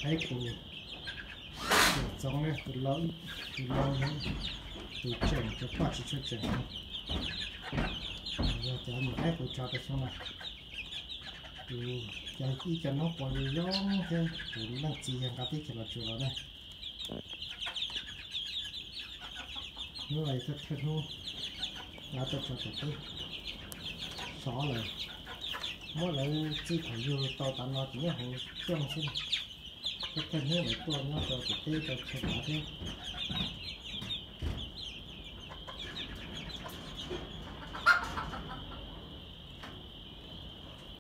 thấy cụ giống này cụ lớn những cụ chèn cho qua chỉ cho chèn giờ cho một cái cụ cho cái xong này cụ cho khi cho nó bỏ đi giống thế cụ đang chỉ hàng cá tí cho nó chừa đây như vậy rất thật luôn là tôi cho cái xóa này mỗi lần chỉ phải vô tàu tạm nó chỉ là hồ trong xin cái này tôi nó cho cái cho thế